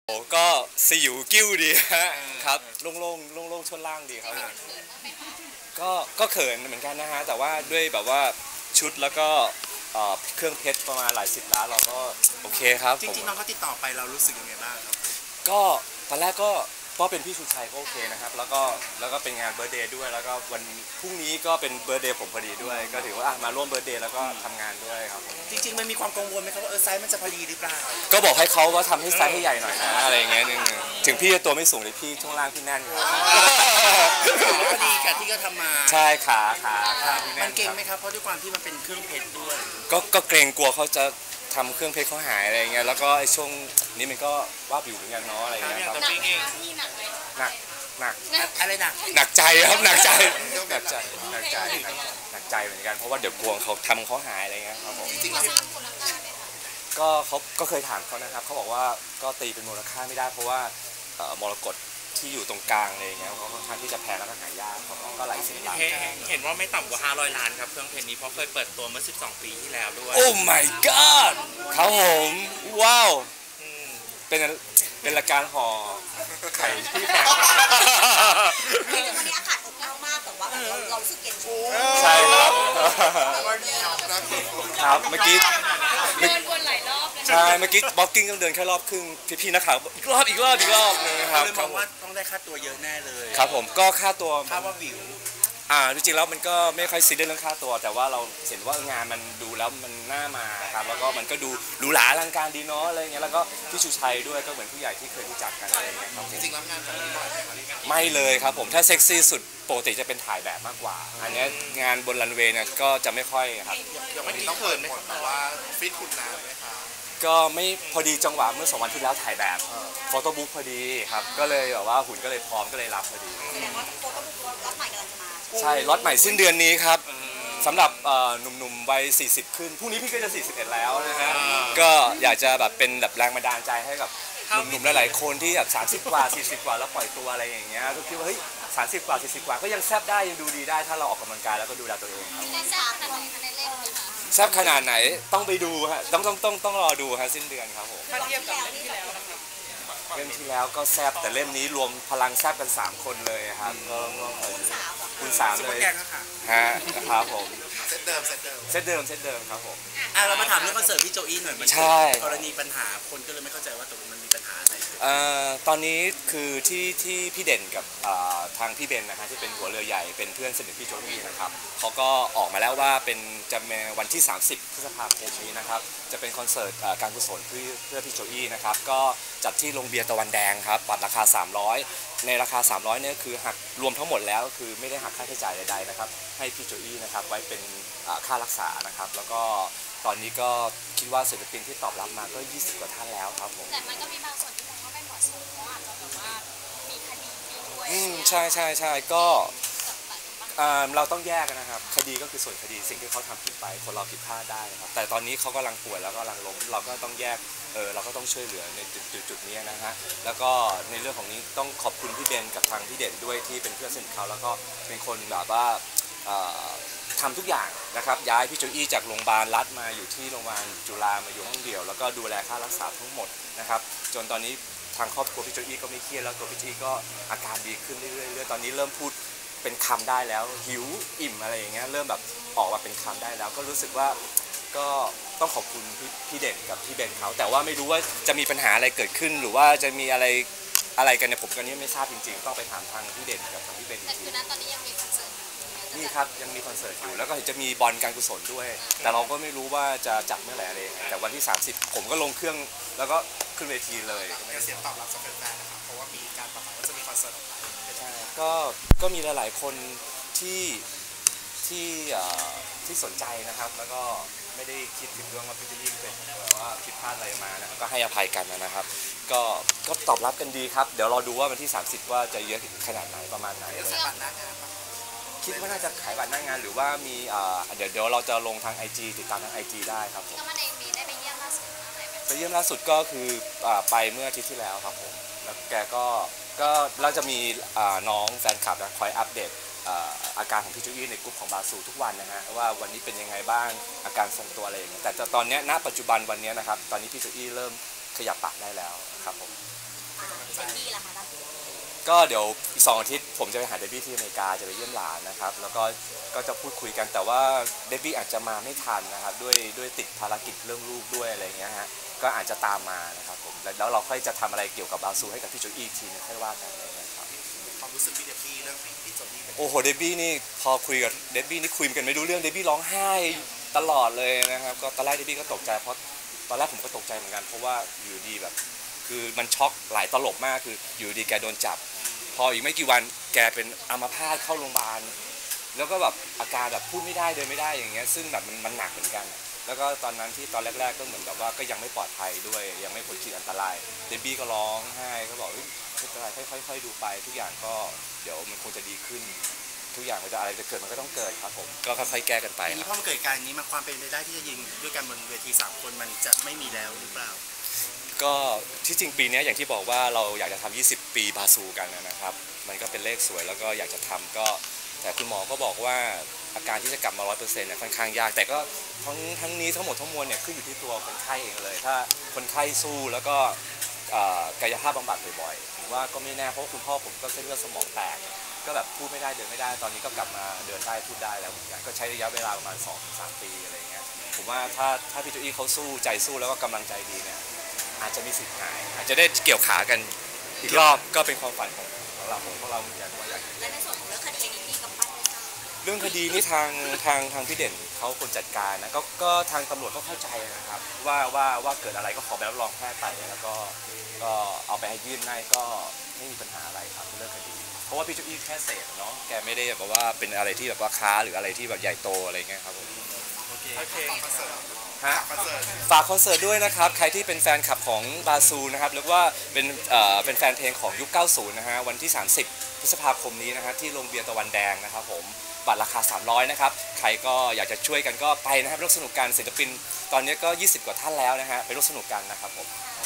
โอ้ก็สยิวกิ้วดีฮะครับโล่งๆช่วงล่างดีครับก็เขินเหมือนกันนะฮะแต่ว่าด้วยแบบว่าชุดแล้วก็เครื่องเพชรประมาณหลายสิบล้านเราก็โอเคครับจริงๆน้องเขาติดต่อไปเรารู้สึกยังไงบ้างครับก็ตอนแรกก็เป็นพี่ชูชัยก็โอเคนะครับแล้วก็เป็นงานเบิร์ธเดย์ด้วยแล้วก็วันพรุ่งนี้ก็เป็นเบิร์ธเดย์ผมพอดีด้วยก็ถือว่ามาร่วมเบิร์ธเดย์แล้วก็ทำงานด้วยครับจริงๆมันมีความกังวลไหมครับว่าไซส์มันจะพอดีหรือเปล่าก็บอกให้เขาว่าทำให้ไซส์ให้ใหญ่หน่อยนะอะไรอย่างเงี้ยนึงถึงพี่จะตัวไม่สูงเลยพี่ช่วงล่างพี่แน่นครับพอดีกับที่ก็ทำมาใช่ขามันเก่งไหมครับเพราะด้วยความที่มันเป็นเครื่องเพชรด้วยก็เกรงกลัวเขาจะทำเครื่องเพชรเขาหายอะไรเงี้ยแล้วก็ไอ้ช่วงนี้มันก็ว่าอยู่เหมือนกันเนาะอะไรเงี้ยครับหนักอะไรหนักใจครับหนักใจเหมือนกันเพราะว่าเดี๋ยวกลัวเขาทำเขาหายอะไรเงี้ยครับผมจริงๆเราทราบมูลค่าไหมคะเขาก็เคยถามเขานะครับเขาบอกว่าก็ตีเป็นมูลค่าไม่ได้เพราะว่ามรกตที่อยู่ตรงกลางอะไรเงี้ยเขาค่อนข้างที่จะแพงแล้วก็หายากเขาก็หลายสิบล้านเห็นว่าไม่ต่ำกว่า500 ล้านครับเครื่องเพชรนี้เพราะเคยเปิดตัวเมื่อ12 ปีที่แล้วด้วยโอ้ my god ครับผมว้าวเป็นรายการห่อไข่ที่แพงจริงๆวันนี้อากาศอบอ้าวมากแต่ว่าเรารู้สึกเย็นชุ่มใช่ครับครับเมื่อกี้เดินวนหลายรอบใช่เมื่อกี้บ็อกกิ้งต้องเดินแค่รอบครึ่งพี่นักข่าวอีกรอบนะครับเลยมองว่าต้องได้ค่าตัวเยอะแน่เลยครับผมก็ค่าตัวค่าว่าวิวจริงๆแล้วมันก็ไม่ค่อยซีเรียสเรื่องค่าตัวแต่ว่าเราเห็นว่างานมันดูแล้วมันน่ามาครับแล้วก็มันก็ดูหรูหราอลังการดีเนาะอะไรเงี้ยแล้วก็พี่ชูชัยด้วยก็เหมือนผู้ใหญ่ที่เคยรู้จักกันอะไรเงี้ยครับจริงๆรับงานแบบนี้บ่อยไหมไม่เลยครับผมถ้าเซ็กซี่สุดปกติจะเป็นถ่ายแบบมากกว่าอันนี้งานบนรันเวย์เนี่ยก็จะไม่ค่อยครับยังไม่ต้องเปิดหมดแต่ว่าฟิตคุณนานไหมครับก็ไม่พอดีจังหวะเมื่อ2 วันที่แล้วถ่ายแบบโฟโต้บุ๊กพอดีครับก็เลยแบบว่าหุ่นก็เลยพร้อมก็เลยรับพอดีแสดงว่าโฟโต้บุ๊กล็อตใหม่กำลังจะมาใช่ล็อตใหม่สิ้นเดือนนี้ครับสำหรับหนุ่มๆวัย40ขึ้นพรุ่งนี้พี่ก็จะ41แล้วนะฮะก็อยากจะแบบเป็นแบบแรงบันดาลใจให้กับหนุ่มๆหลายๆคนที่แบบ30 กว่า40 กว่าแล้วปล่อยตัวอะไรอย่างเงี้ยก็คิดว่าเฮ้ย30 กว่า40 กว่าก็ยังแซ่บได้ยังดูดีได้ถ้าเราออกกำลังกายแล้วก็ดูแลตัวเองครับแซ่บขนาดไหนต้องไปดูฮะต้องรอดูฮะสิ้นเดือนครับผมถ้าเทียบกับเล่มที่แล้วเล่มที่แล้วก็แซ่บแต่เล่มนี้รวมพลังแซ่บกัน3 คนเลยครับก็คุณสามเลยฮะครับผมเซตเดิมครับผมเรามาถามเรื่องคอนเสิร์ตพี่โจอี้หน่อยมันกรณีปัญหาคนก็เลยไม่เข้าใจว่าตกลงมันมีปัญหาอะไรตอนนี้คือที่พี่เด่นกับทางพี่เบนนะฮะที่เป็นหัวเรือใหญ่เป็นเพื่อนสนิทพี่โจอี้นะครับเขาก็ออกมาแล้วว่าเป็นจะในวันที่30 พฤษภาคมนี้นะครับจะเป็นคอนเสิร์ตการกุศลเพื่อพี่โจอี้นะครับก็จัดที่โรงเบียร์ตะวันแดงครับบัตรราคา300ในราคา300เนี่ยคือหักรวมทั้งหมดแล้วคือไม่ได้หักค่าใช้จ่ายใดๆนะครับให้พี่โจอี้นะครับไว้เป็นค่ารักษานะครับแล้วก็ตอนนี้ก็คิดว่าศิลปินที่ตอบรับมาก็20 กว่าท่านแล้วครับผมแต่มันก็มีบางส่วนที่มองว่าไม่เหมาะสมเพราะอาจจะแบบว่ามีคดีด้วยใช่ก็เราต้องแยกกันนะครับคดีก็คือส่วนคดีสิ่งที่เขาทำผิดไปคนเราผิดพลาดได้ครับแต่ตอนนี้เขากำลังป่วยแล้วก็กำลังล้มเราก็ต้องแยกเราก็ต้องช่วยเหลือในจุดนี้นะฮะแล้วก็ในเรื่องของนี้ต้องขอบคุณพี่เบนกับทางพี่เด่นด้วยที่เป็นเพื่อนสนิทเขาแล้วก็เป็นคนแบบว่าทำทุกอย่างนะครับย้ายพี่โจอี้จากโรงพยาบาลรัฐมาอยู่ที่โรงพยาบาลจุฬามาอยู่ห้องเดี่ยวแล้วก็ดูแลค่ารักษาทั้งหมดนะครับจนตอนนี้ทางครอบครัวพี่โจอี้ก็ไม่เครียดแล้วตัวพี่โจอี้ก็อาการดีขึ้นเรื่อยๆตอนนี้เริ่มพูดเป็นคำได้แล้วหิวอิ่มอะไรอย่างเงี้ยเริ่มแบบออกมาเป็นคำได้แล้วก็รู้สึกว่าก็ต้องขอบคุณพี่เด่นกับพี่เบนเขาแต่ว่าไม่รู้ว่าจะมีปัญหาอะไรเกิดขึ้นหรือว่าจะมีอะไรกันเนี่ยผมก็นี้ไม่ทราบจริงๆต้องไปถามทางพี่เด่นกับทางพี่เบนแต่คือณตอนนี้ยังมีคอนเสิร์ตนี่ครับยังมีคอนเสิร์ตอยู่แล้วก็จะมีบอลการกุศลด้วยแต่เราก็ไม่รู้ว่าจะจัดเมื่อไหร่อะไรแต่วันที่30ผมก็ลงเครื่องแล้วก็ขึ้นเวทีเลยเสียงตอบรับจากแฟนๆนะครับเพราะว่ามีการประกาศว่าจะมีคอนเสิร์ตออกไปใช่ก็มีหลายๆคนที่สนใจนะครับแล้วก็ไม่ได้คิดถึงเรื่องว่าพี่จะยิ่งเป็นว่าผิดพลาดอะไรมานะก็ให้อภัยกันนะครับก็ตอบรับกันดีครับเดี๋ยวรอดูว่าวันที่30ว่าจะเยอะขนาดไหนประมาณไหนคิดว่าน่าจะขายบัตรหน้างานหรือว่ามีเดี๋ยวเราจะลงทาง IG ติดตามทาง IG ได้ครับผมก็มันเองมีได้ไปเยี่ยมล่าสุดไปเยี่ยมล่าสุดก็คือไปเมื่ออาทิตย์ที่แล้วครับผมแล้วแกก็เราจะมีน้องแฟนคลับนะคอยอัปเดตอาการของพี่โจอี้ในกลุ่มของบาซูทุกวันนะฮะว่าวันนี้เป็นยังไงบ้างอาการทรงตัวอะไรอย่างเงี้ยแต่ตอนนี้ณปัจจุบันวันนี้นะครับตอนนี้พี่โจอี้เริ่มขยับปากได้แล้วครับผมเดนดี้ล่ะคะตอนนี้ก็เดี๋ยวอีก2 อาทิตย์ผมจะไปหาเดบบี้ที่อเมริกาจะไปเยี่ยมหลานนะครับแล้วก็จะพูดคุยกันแต่ว่าเดบบี้อาจจะมาไม่ทันนะครับด้วยติดภารกิจเรื่องลูกด้วยอะไรเงี้ยฮะก็อาจจะตามมานะครับผมแล้วเราค่อยจะทำอะไรเกี่ยวกับบาซูให้กับพี่โจอี้อีกทีนึงค่อยว่ากันอะไรเงี้ยครับความรู้สึกพี่เดบบี้เรื่องพี่โจอี้เป็นโอ้โหเดบบี้นี่พอคุยกับเดบบี้นี่คุยกันไม่รู้เรื่องเดบบี้ร้องไห้ตลอดเลยนะครับก็ตอนแรกเดบบี้ก็ตกใจเพราะตอนแรกผมก็ตกใจเหมือนกันเพราะว่าอยู่ดีแบบคือมันช็อกหลายตลบมากคืออยู่ดีแกโดนจับพออีกไม่กี่วันแกเป็นอัมพาตเข้าโรงพยาบาลแล้วก็แบบอาการแบบพูดไม่ได้เดินไม่ได้อย่างเงี้ยซึ่งแบบมันหนักเหมือนกันแล้วก็ตอนนั้นที่ตอนแรกๆก็เหมือนกับว่าก็ยังไม่ปลอดภัยด้วยยังไม่พ้นขีดอันตรายเดบบี้ก็ร้องไห้ก็บอกไม่เป็นไรค่อยๆดูไปทุกอย่างก็เดี๋ยวมันคงจะดีขึ้นทุกอย่างมันจะอะไรจะเกิดมันก็ต้องเกิดครับผมก็ค่อยๆแก้กันไปทีนี้พอมันเกิดการนี้มาความเป็นไปได้ที่จะยิงด้วยกันบนเวที3 คนมันจะไม่มีแล้วหรือเปล่าก็ที่จริงปีนี้อย่างที่บอกว่าเราอยากจะทำ20 ปีบาซูกันนะครับมันก็เป็นเลขสวยแล้วก็อยากจะทำก็แต่คุณหมอก็บอกว่าอาการที่จะกลับมา 100%เนี่ยค่อนข้างยากแต่ก็ทั้งนี้ทั้งหมดทั้งมวลเนี่ยขึ้นอยู่ที่ตัวคนไข้เองเลยถ้าคนไข้สู้แล้วก็กายภาพบำบัดบ่อยๆผมว่าก็ไม่แน่เพราะว่าคุณพ่อผมก็เส้นเลือดสมองแตกก็แบบพูดไม่ได้เดินไม่ได้ตอนนี้ก็กลับมาเดินได้พูดได้แล้วเหมือนกันก็ใช้ระยะเวลาประมาณ 2-3 ปีอะไรอย่างเงี้ยผมว่าถ้าพี่โจอี้เขาสู้ใจสู้แล้วก็กำลังใจดีเนี่ยอาจจะมีสิทธิ์หายอาจจะได้เกี่ยวขากันอีกรอบก็เป็นความฝันของเราเหมือนกันว่าอยากและในส่วนของเรื่องคดีนี้พี่กำปั้นไม่ทราบเรื่องคดีนี่ทางพี่เด่นเขาคนจัดการนะก็ทางตำรวจก็เข้าใจนะครับว่าเกิดอะไรก็ขอใบรับรองแพทย์ไปแล้วก็เอาไปให้ยื่นให้ก็ไม่มีปัญหาอะไรครับเรื่องคดีเพราะว่าพี่โจอี้แค่เสพเนาะแกไม่ได้แบบว่าเป็นอะไรที่แบบว่าค้าหรืออะไรที่แบบใหญ่โตอะไรเงี้ยครับผมโอเคฮะฝากคอนเสิร์ตด้วยนะครับใครที่เป็นแฟนคลับของบาซูนะครับหรือว่าเป็นแฟนเพลงของยุค 90 นะฮะวันที่ 30 พฤษภาคมนี้นะฮะที่โรงเบียร์ตะวันแดงนะครับผมบัตรราคา 300 นะครับใครก็อยากจะช่วยกันก็ไปนะครับร่วมสนุกกันศิลปินตอนนี้ก็ 20 กว่าท่านแล้วนะฮะไปร่วมสนุกกันนะครับผม